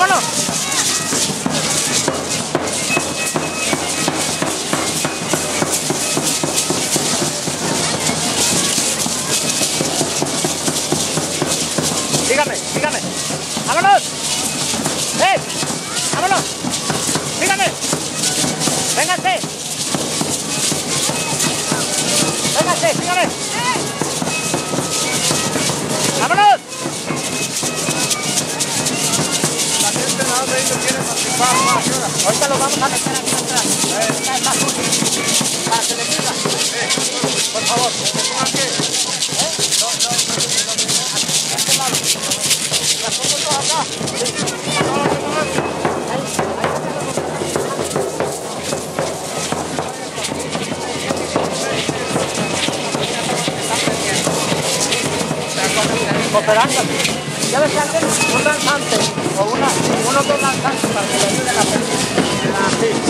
vámonos. Sígame, sígame. ¡Vámonos! ¡Vámonos! ¡Sígame! ¡Vénganse! ¡Vénganse! ¡Sígame! ¡Vámonos! La gente nada de ellos quiere participar más. Ahorita lo vamos a meter aquí atrás. Para que le diga. Por favor, ¿me pongan qué? Las pongo todas acá. Cooperando. Ya ves que alguien, un danzante o unos dos danzantes para que le ayuden a la gente.